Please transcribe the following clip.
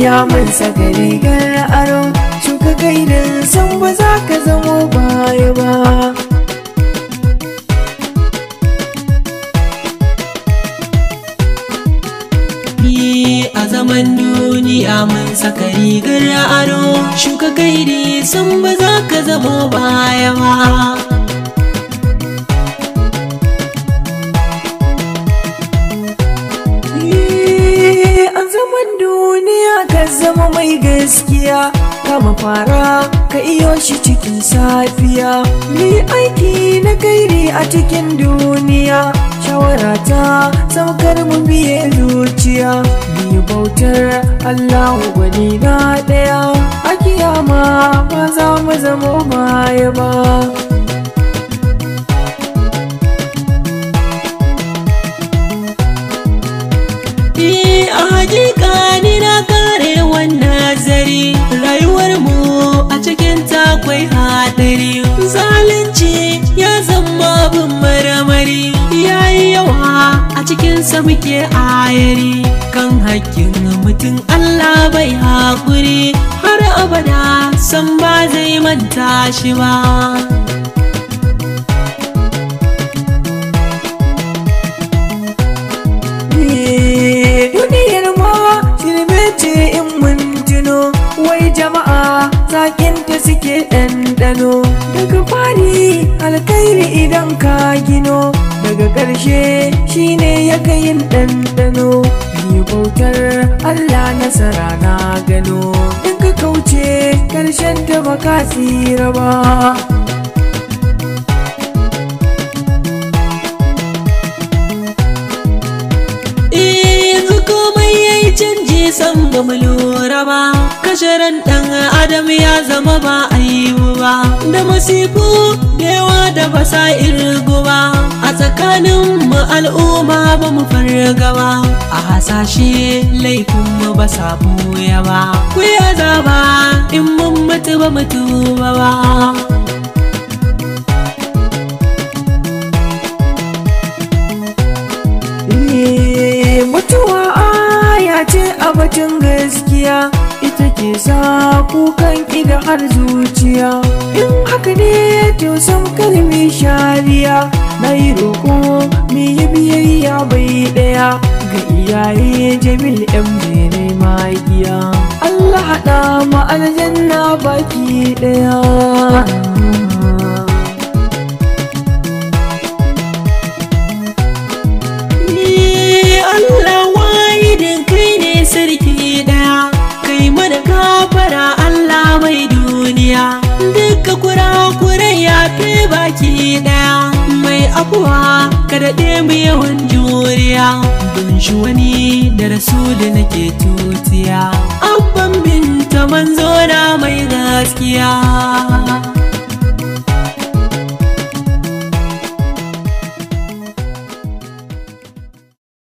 duniya mun saka rigar aro, shuka gaidan san ba za ka zamo baya ba. A zaman duniya mun saka rigar aro, shuka gairi san ba za ka zamo baya ba. A zaman duniya ka zama mai gaskiya, kama fara ka iyo shi cikin safiya. Ni aiki na gairi a cikin duniya, shawara ta saukar mu biye zuciya. Ni bautar Allahu gwani na ɗaya, a kiyama ba za mu zama baya ba. A hakika ni na kare wannan zari, rayuwar mu a cikin takwai hadari. Zalunci ya zama abin marmari, yayi yawa a cikinsa muke ayari. Kan hakkin mutum Allah bai haƙuri, har abada san ba zai manta shi ba. Jama'a zakinta suke ɗanɗano, daga fari alkairi idan ka gino, daga ƙarshe shine ya yin ɗanɗano. Ni bautar Allah nasara na gano, in ka kauce ƙarshen ta baka tsira ba. San ba mu lura ba, kasharan ɗan adam ya zama ba a yi ba, da masifu da yawa da ba sa irgu ba. A tsakanin mu al'umma ba mu farga ba, a hasashe laifin mu ba sa buya ba. Ku ya zaba in mun mutu ba mu tuba ba. Mutuwa ce a batun gaskiya, ita ke sa kukan ida har zuciya. In haka ne to sam kalmi shariya, na yi roƙo mi yi biyayya bai ɗaya ga iyaye Jamil MJ magiya. Allah haɗa ma aljanna baki ɗaya. Sarki ɗaya, kai mana gafara Allah mai duniya, duka kurakurai ya fi baki ɗaya. Mai afuwa ka daɗe mu yawan juriya, don shi wani da rasuli nake tutiya. Abban binta manzo na mai gaskiya.